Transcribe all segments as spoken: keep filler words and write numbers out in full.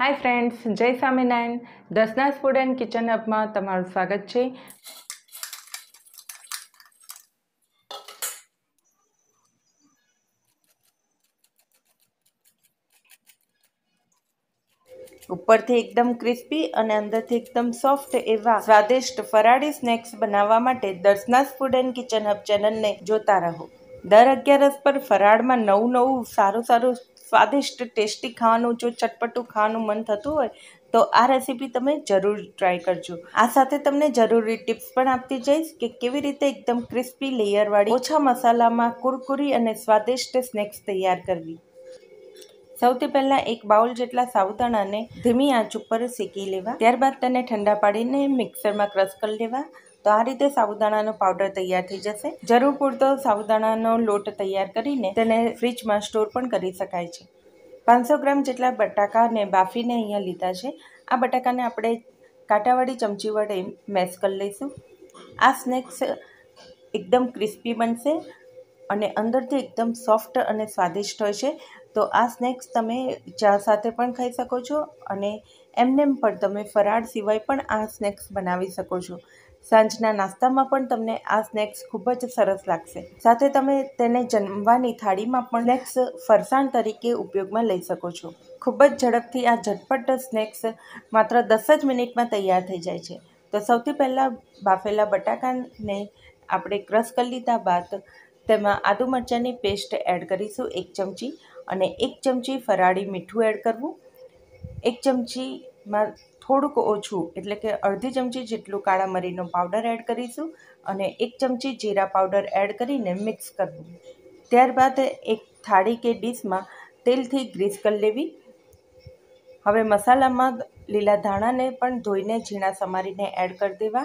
हाय friends, जय स्वामीनारायण। दसनास food and kitchen hub में तमारुं स्वागत है। ઉપરથી એકદમ ક્રિસ્પી અને અંદરથી એકદમ સોફ્ટ એવા સ્વાદિષ્ટ ફરાળી સ્નેક્સ બનાવવા માટે દસનાસ ફૂડ એન્ડ કિચન હબ ચેનલને જોતા રહો। દર અગિયારસ પર ફરાળમાં નવું નવું સારું સારું સ્વાદિષ્ટ ટેસ્ટી ખાવાનું જો ચટપટું ખાવાનું મન થતું હોય તો આ રેસીપી તમે જરૂર ટ્રાય કરજો। આ સાથે તમને જરૂરી ટિપ્સ પણ આપતી જઈશ કે કેવી રીતે એકદમ ક્રિસ્પી લેયરવાળી ઓછા મસાલામાં કુરકુરી અને સ્વાદિષ્ટ સ્નેક્સ તૈયાર કરવી। સૌથી પહેલાં એક બાઉલ જેટલા સાબુદાણાને ધીમી આંચ ઉપર શેકી લેવા। ત્યારબાદ તેને ઠંડા પાડીને મિક્સરમાં ક્રશ કરી લેવા। તો આ રીતે સાબુદાણાનો પાવડર તૈયાર થઈ જશે। જરૂર પૂરતો સાબુદાણાનો લોટ તૈયાર કરીને તેને ફ્રીજમાં સ્ટોર પણ કરી શકાય છે। પાંચસો ગ્રામ જેટલા બટાકાને બાફીને અહીંયા લીધા છે। આ બટાકાને આપણે કાંટાવાળી ચમચી વડે મેશ કરી લઈશું। આ સ્નેક્સ એકદમ ક્રિસ્પી બનશે અને અંદરથી એકદમ સોફ્ટ અને સ્વાદિષ્ટ હોય છે। તો આ સ્નેક્સ તમે ચા સાથે પણ ખાઈ શકો છો અને એમનેમ પણ તમે ફરાળ સિવાય પણ આ સ્નેક્સ બનાવી શકો છો। સાંજના નાસ્તામાં પણ તમને આ સ્નેક્સ ખૂબ જ સરસ લાગશે। સાથે તમે તેને જમવાની થાળીમાં પણ સ્નેક્સ ફરસાણ તરીકે ઉપયોગમાં લઈ શકો છો। ખૂબ જ ઝડપથી આ ઝટપટ સ્નેક્સ માત્ર દસ જ મિનિટમાં તૈયાર થઈ જાય છે। તો સૌથી પહેલાં બાફેલા બટાકાને આપણે ક્રશ કરી લીધા બાદ તેમાં આદુ મરચાંની પેસ્ટ એડ કરીશું એક ચમચી અને એક ચમચી ફરાળી મીઠું એડ કરવું। એક ચમચીમાં થોડુંક ઓછું એટલે કે અડધી ચમચી જેટલું કાળા મરીનો પાવડર એડ કરીશું અને એક ચમચી જીરા પાવડર એડ કરીને મિક્સ કરવું। ત્યારબાદ એક થાળી કે ડીશમાં તેલથી ગ્રીસ કરી લેવી। હવે મસાલામાં લીલા ધાણાને પણ ધોઈને ઝીણા સમારીને એડ કરી દેવા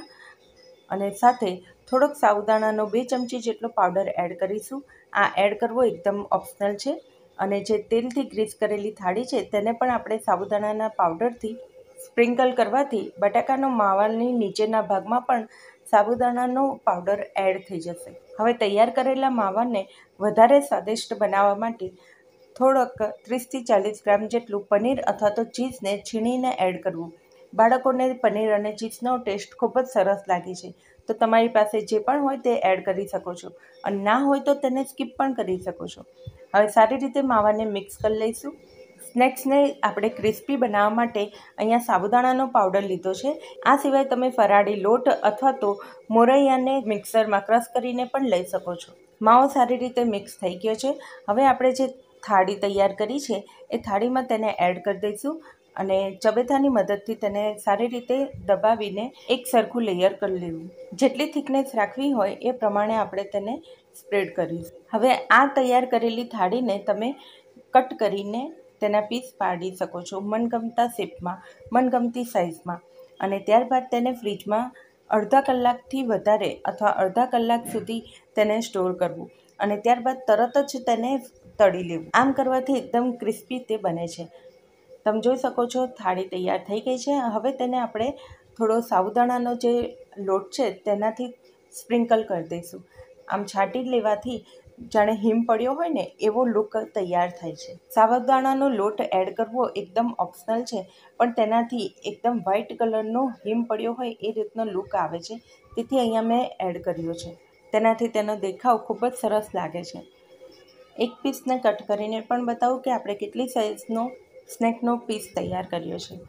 અને સાથે થોડોક સાબુદાણાનો બે ચમચી જેટલો પાવડર એડ કરીશું। આ એડ કરવો એકદમ ઓપ્શનલ છે અને જે તેલથી ગ્રીસ કરેલી થાળી છે તેને પણ આપણે સાબુદાણાના પાવડરથી સ્પ્રિંકલ કરવાથી બટાકાનો માવાની નીચેના ભાગમાં પણ સાબુદાણાનો પાવડર એડ થઈ જશે। હવે તૈયાર કરેલા માવાને વધારે સ્વાદિષ્ટ બનાવવા માટે થોડોક ત્રીસથી ચાલીસ ગ્રામ જેટલું પનીર અથવા તો ચીઝને છીણીને એડ કરવું। બાળકોને પનીર અને ચીઝનો ટેસ્ટ ખૂબ જ સરસ લાગે છે, તો તમારી પાસે જે પણ હોય તે એડ કરી શકો છો અને ના હોય તો તેને સ્કીપ પણ કરી શકો છો। હવે સારી રીતે માવાને મિક્સ કરી લઈશું। સ્નેક્સને આપણે ક્રિસ્પી બનાવવા માટે અહીંયા સાબુદાણાનો પાવડર લીધો છે। આ સિવાય તમે ફરાળી લોટ અથવા તો મોરૈયાને મિક્સરમાં ક્રશ કરીને પણ લઈ શકો છો। માવો સારી રીતે મિક્સ થઈ ગયો છે। હવે આપણે જે થાળી તૈયાર કરી છે એ થાળીમાં તેને એડ કરી દઈશું અને ચબેથાની મદદથી તેને સારી રીતે દબાવીને એક સરખું લેયર કરી લેવું। જેટલી થિકનેસ રાખવી હોય એ પ્રમાણે આપણે તેને સ્પ્રેડ કરીશું। હવે આ તૈયાર કરેલી થાળીને તમે કટ કરીને તેના પીસ પાડી શકો છો મનગમતા શેપમાં, મનગમતી સાઇઝમાં અને ત્યારબાદ તેને ફ્રીજમાં અડધા કલાકથી વધારે અથવા અડધા કલાક સુધી તેને સ્ટોર કરવું અને ત્યારબાદ તરત જ તેને તળી લેવું। આમ કરવાથી એકદમ ક્રિસ્પી તે બને છે। તમે જોઈ શકો છો થાળી તૈયાર થઈ ગઈ છે। હવે તેને આપણે થોડો સાબુદાણાનો જે લોટ છે તેનાથી સ્પ્રિંકલ કરી દઈશું। આમ છાંટી લેવાથી જાણે હિમ પડ્યો હોય ને એવો લુક તૈયાર થાય છે। સાબુદાણાનો લોટ એડ કરવો એકદમ ઓપ્શનલ છે પણ તેનાથી એકદમ વ્હાઇટ કલરનો હિમ પડ્યો હોય એ રીતનો લુક આવે છે, તેથી અહીંયા મેં એડ કર્યો છે। તેનાથી તેનો દેખાવ ખૂબ જ સરસ લાગે છે। એક પીસને કટ કરીને પણ બતાવું કે આપણે કેટલી સાઇઝનો સ્નેકનો પીસ તૈયાર કર્યો છે।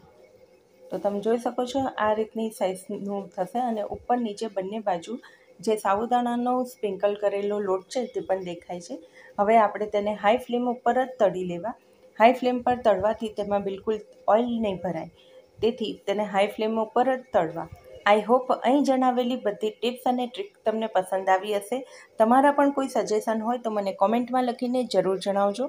તો તમે જોઈ શકો છો આ રીતની સાઇઝનું થશે અને ઉપર નીચે બંને બાજુ જે સાબુદાણાનો સ્પ્રિંકલ કરેલો લોટ છે તે પણ દેખાય છે। હવે આપણે તેને હાઈ ફ્લેમ ઉપર જ તળી લેવા। હાઈ ફ્લેમ પર તળવાથી તેમાં બિલકુલ ઓઇલ નહીં ભરાય, તેથી તેને હાઈ ફ્લેમ ઉપર જ તળવા। આઈ હોપ અહીં જણાવેલી બધી ટિપ્સ અને ટ્રીક તમને પસંદ આવી હશે। તમારા પણ કોઈ સજેશન હોય તો મને કોમેન્ટમાં લખીને જરૂર જણાવજો।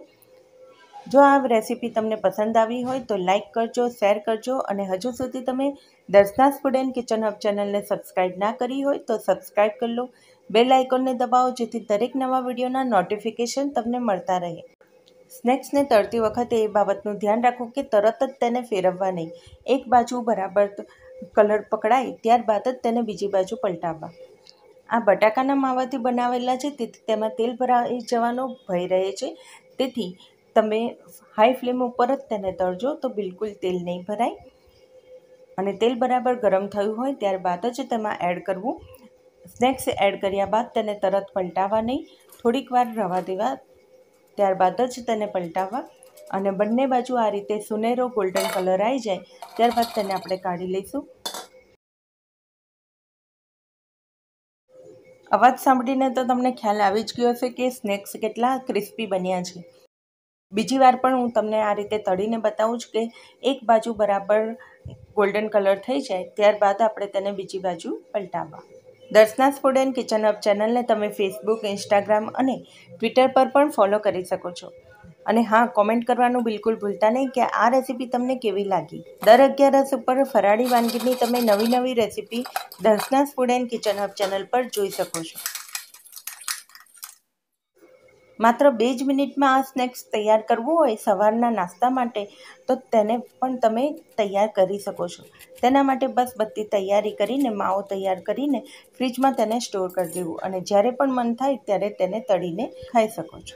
જો આ રેસીપી તમને પસંદ આવી હોય તો લાઇક કરજો, શેર કરજો અને હજુ સુધી તમે દસનાસ ફૂડ એન્ડ કિચન હબ ચેનલને સબસ્ક્રાઈબ ના કરી હોય તો સબસ્ક્રાઈબ કરી લો। બેલ આઇકોનને દબાવો જેથી દરેક નવા વિડીયોના નોટિફિકેશન તમને મળતા રહે। સ્નેક્સને તળતી વખતે એ બાબતનું ધ્યાન રાખવું કે તરત જ તેને ફેરવવા નહીં। એક બાજુ બરાબર કલર પકડાય ત્યારબાદ જ તેને બીજી બાજુ પલટાવવા। આ બટાકાના માવાથી બનાવેલા છે તેથી તેમાં તેલ ભરાઈ જવાનો ભય રહે છે, તેથી તમે હાઈ ફ્લેમ ઉપર જ તેને તળજો, તો બિલકુલ તેલ નહીં ભરાય. અને તેલ બરાબર ગરમ થયું હોય ત્યારબાદ જ તેમાં એડ કરવું. સ્નેક્સ એડ કર્યા બાદ તેને તરત પલટાવવા નહીં, થોડીક વાર રવા દેવા, ત્યારબાદ જ તેને પલટાવવા. અને બંને બાજુ આ રીતે સુનેરો ગોલ્ડન કલર આવી જાય ત્યારબાદ તેને આપણે કાઢી લઈશું. અવાજ સાંભળીને તો તમને ખ્યાલ આવી જ ગયો હશે કે સ્નેક્સ કેટલા ક્રિસ્પી બન્યા છે. બીજી વાર પણ હું તમને આ રીતે તળીને બતાવું છું કે એક બાજુ બરાબર ગોલ્ડન કલર થઈ જાય ત્યારબાદ આપણે તેને બીજી બાજુ પલટાવવા. Darshana's food and kitchen hub ચેનલને તમે ફેસબુક, ઇન્સ્ટાગ્રામ અને ટ્વિટર પર પણ ફોલો કરી શકો છો. અને હા, કોમેન્ટ કરવાનું બિલકુલ ભૂલતા નહીં કે આ રેસીપી તમને કેવી લાગી. દર અગિયારસ ઉપર ફરાળી વાનગીની તમે નવી નવી recipe Darshana's food and kitchen hub channel પર જોઈ શકો છો. માત્ર બે જ મિનિટમાં આ સ્નેક્સ તૈયાર કરવું હોય સવારના નાસ્તા માટે તો તેને પણ તમે તૈયાર કરી શકો છો. તેના માટે બસ બધી તૈયારી કરીને માવો તૈયાર કરીને ફ્રીજમાં તેને સ્ટોર કરી દેવું અને જ્યારે પણ મન થાય ત્યારે તેને તળીને ખાઈ શકો છો.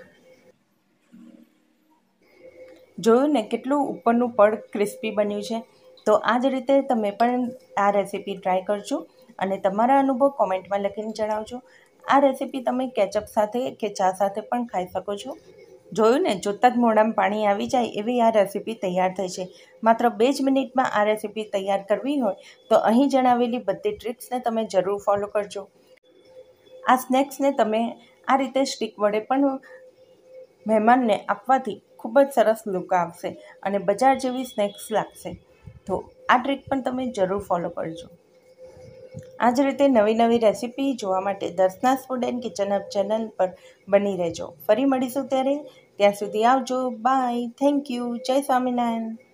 જોયું ને કેટલું ઉપરનું પડ ક્રિસ્પી બન્યું છે. તો આ જ રીતે તમે પણ આ રેસીપી ટ્રાય કરજો અને તમારા અનુભવ કોમેન્ટમાં લખીને જણાવજો. આ રેસીપી તમે કેચઅપ સાથે કે ચા સાથે પણ ખાઈ શકો છો. જોયું ને, જોતાં જ મોઢામાં પાણી આવી જાય એવી આ રેસીપી તૈયાર થઈ છે. માત્ર બે જ મિનિટમાં આ રેસીપી તૈયાર કરવી હોય તો અહીં જણાવેલી બધી ટ્રિક્સને તમે જરૂર ફોલો કરજો. આ સ્નેક્સને તમે આ રીતે સ્ટીક વડે પણ મહેમાનને આપવાથી ખૂબ જ સરસ લુક આવશે અને બજાર જેવી સ્નેક્સ લાગશે. તો આ ટ્રીક પણ તમે જરૂર ફોલો કરજો. આ જ રીતે નવી નવી રેસીપી જોવા માટે Darshana's food and kitchen hub channel પર બની રહેજો. ફરી મળીશું ત્યારે, ત્યાં સુધી આવજો. બાય. Thank you. જય સ્વામિનારાયણ.